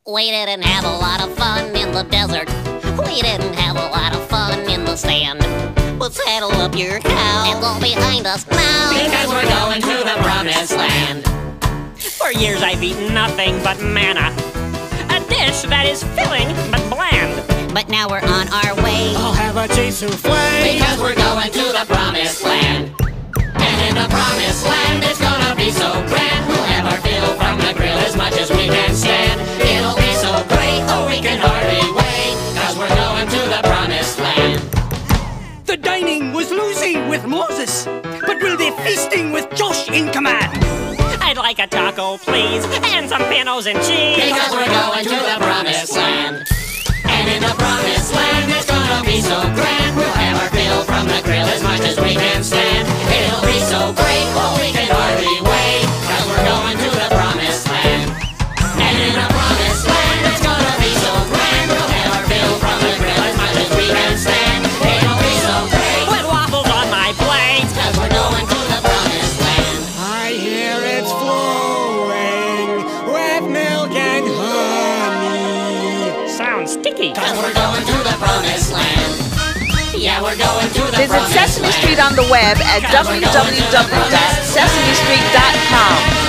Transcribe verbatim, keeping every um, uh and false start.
We didn't have a lot of fun in the desert. We didn't have a lot of fun in the sand. But saddle up your cow and go behind us now, because we're going to the promised land. For years I've eaten nothing but manna, a dish that is filling but bland. But now we're on our way. I'll have a cheese souffle, because we're going to the promised land. And in the promised land it's gonna be so grand. We'll have our fill from the grill as much as we can stand. It'll be so great, oh we can hardly wait, cause we're going to the promised land. The dining was Lucy with Moses, but will be feasting with Josh in command. I'd like a taco, please, and some panos and cheese, because we're going to the promised land. And in the promised land it's gonna be so grand. We'll have our fill from the grill as much as we can stand. It'll be so great, oh we can hardly wait, cause we're going to the promised land. And in the promised land it's gonna be so grand. We'll have our fill from the grill as much as we can stand. It'll be so great, with waffles on my plate, cause we're going to the promised land. I hear it's flowing with milk and honey. sounds sticky. Cause we're going to the promised land. Yeah, we're going to the Visit promised Sesame land. Street on the web at w w w dot sesame street dot com.